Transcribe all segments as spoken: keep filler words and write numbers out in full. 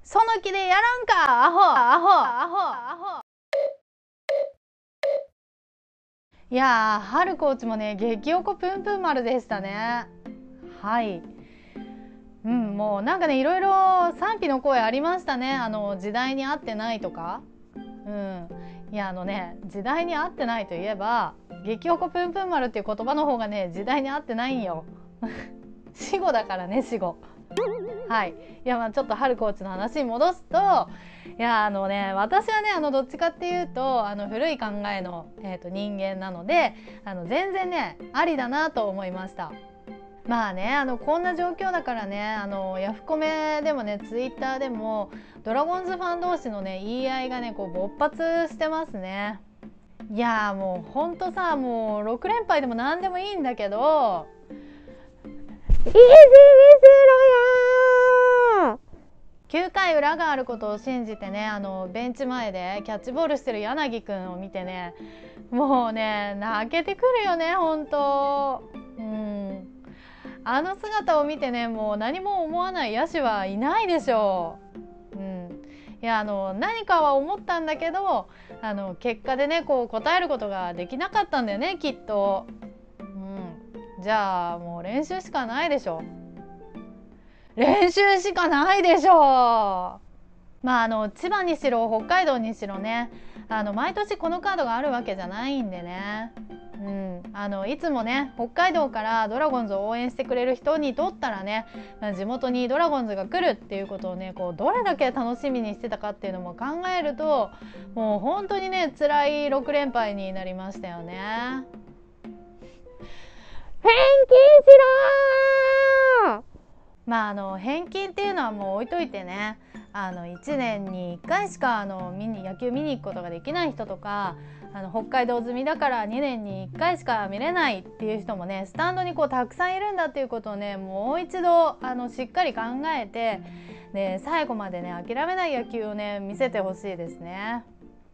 その気でやらんかアホアホアホアホ。いやー、春コーチもね激おこぷんぷん丸でしたね。はい、うん、もうなんかねいろいろ賛否の声ありましたね。あの時代に合ってないとか、うん、いやあのね時代に合ってないといえば激おこぷんぷん丸っていう言葉の方がね時代に合ってないんよ死語だからね、死語。はい、いやまあちょっと春コーチの話に戻すと、いやあのね私はねあのどっちかっていうとあの古い考えの、えー、と人間なので、あの全然ねありだなと思いました。まあねあのこんな状況だからね、あのヤフコメでもねツイッターでもドラゴンズファン同士のね言い合いがねこう勃発してますね。いやもうほんとさ、もうろく連敗でも何でもいいんだけど、いいし見せろよ。きゅうかい裏があることを信じてね、あのベンチ前でキャッチボールしてる柳くんを見てね、もうね泣けてくるよねほんと。うん、あの姿を見てねもう何も思わない野手はいないでしょう。うん、いやあの何かは思ったんだけど、あの結果でねこう答えることができなかったんだよねきっと。うん、じゃあもう練習しかないでしょ。練習しかないでしょう。まああの千葉にしろ北海道にしろね、あの毎年このカードがあるわけじゃないんでね、うん、あのいつもね北海道からドラゴンズを応援してくれる人にとったらね、まあ、地元にドラゴンズが来るっていうことをねこうどれだけ楽しみにしてたかっていうのも考えると、もう本当にね辛いろく連敗になりましたよね。返金しろ。まああの返金っていうのはもう置いといてね、あのいちねんにいっかいしかあの見に野球見に行くことができない人とか、あの北海道済みだからにねんにいっかいしか見れないっていう人もねスタンドにこうたくさんいるんだっていうことをねもう一度あのしっかり考えて、で最後までね諦めない野球をね見せてほしいですね。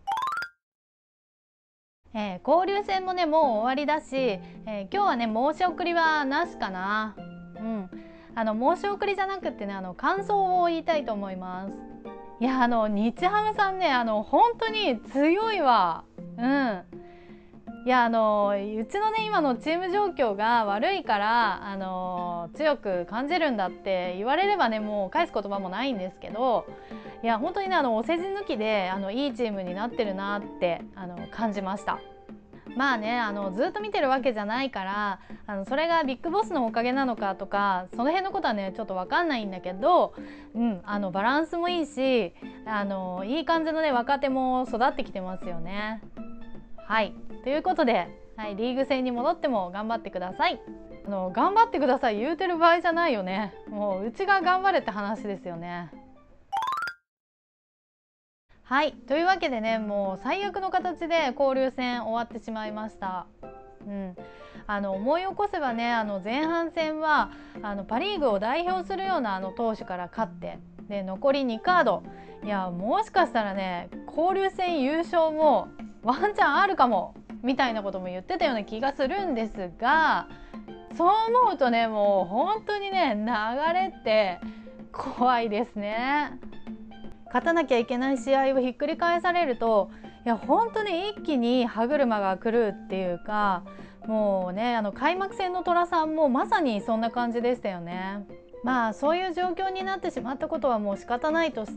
えー、交流戦もねもう終わりだし、えー、今日はね申し送りはなしかな。うん、あの申し送りじゃなくってねあの感想を言いたいと思います。いやあの日ハムさんねあの本当に強いわ。うん、いやあのうちのね今のチーム状況が悪いからあの強く感じるんだって言われればねもう返す言葉もないんですけど、いや本当にねあのお世辞抜きであのいいチームになってるなってあの感じました。まあねあのずっと見てるわけじゃないから、あのそれがビッグボスのおかげなのかとかその辺のことはねちょっと分かんないんだけど、うん、あのバランスもいいし、あのいい感じのね若手も育ってきてますよね。はいということで、はい、リーグ戦に戻っても頑張ってください。あの頑張ってください言うてる場合じゃないよね。もううちが頑張れって話ですよね。はいというわけでねもう最悪の形で交流戦終わってしまいました。うん、あの思い起こせばねあの前半戦はあのパ・リーグを代表するようなあの投手から勝って、で残りにカード、いやもしかしたらね交流戦優勝もワンチャンあるかもみたいなことも言ってたような気がするんですが、そう思うとねもう本当にね流れって怖いですね。勝たなきゃいけない試合をひっくり返されると、いや本当に一気に歯車が狂うっていうか、もうねあの開幕戦の寅さんもまさにそんな感じでしたよね。まあそういう状況になってしまったことはもう仕方ないとして、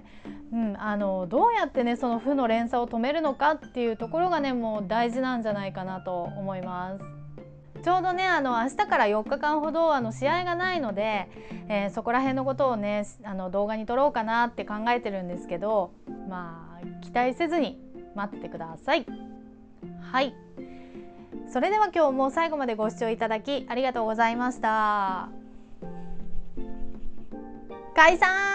うん、あのどうやってねその負の連鎖を止めるのかっていうところがねもう大事なんじゃないかなと思います。ちょうどねあの明日からよっかかんほどあの試合がないので、えー、そこら辺のことをねあの動画に撮ろうかなって考えてるんですけど、まあ期待せずに待っててください。はい、それでは今日も最後までご視聴いただきありがとうございました。解散。